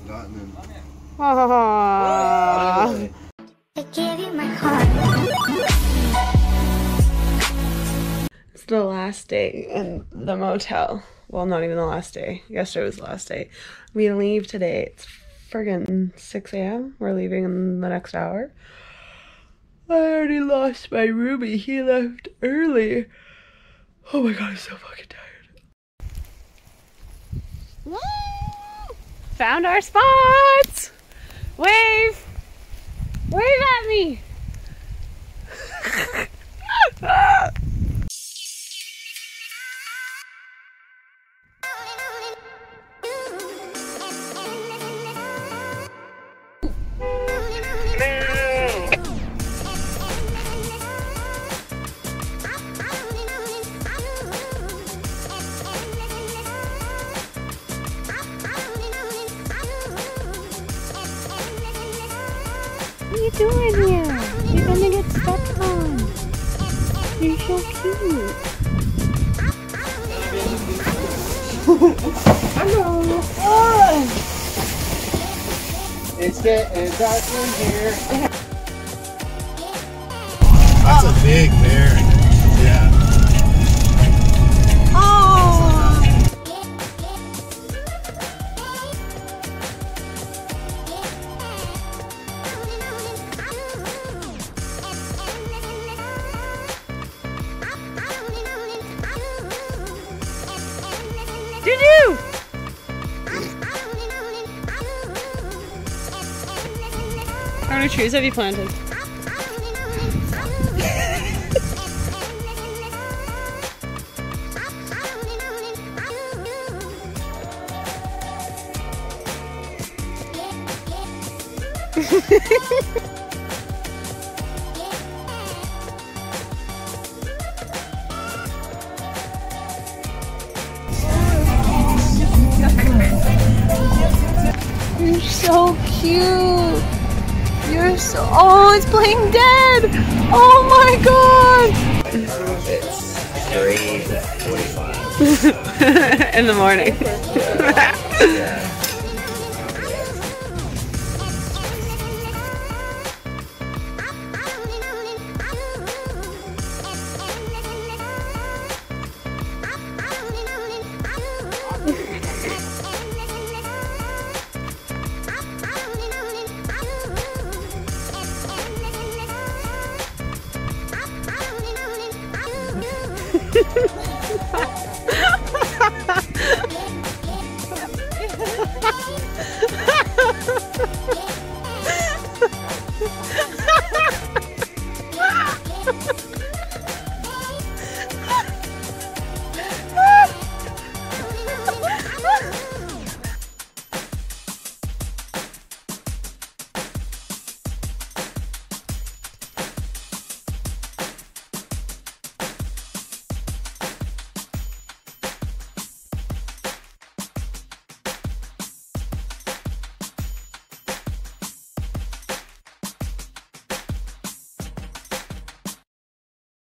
gotten in. Aww. I gave you my heart. It's the last day in the motel. Well, not even the last day. Yesterday was the last day. We leave today. It's friggin' 6 a.m. We're leaving in the next hour. I already lost my roomie. He left early. Oh my god, I'm so fucking tired. Woo! Found our spots! Wave! Wave at me! What are you doing here? You're gonna get stepped on. You're so cute. Hello. Oh. It's getting dark in here. That's a big bear. Yeah. Oh. Juju! How many trees have you planted? You're so cute. You're so. Oh, it's playing dead. Oh my god. It's 3:45 in the morning. Yeah.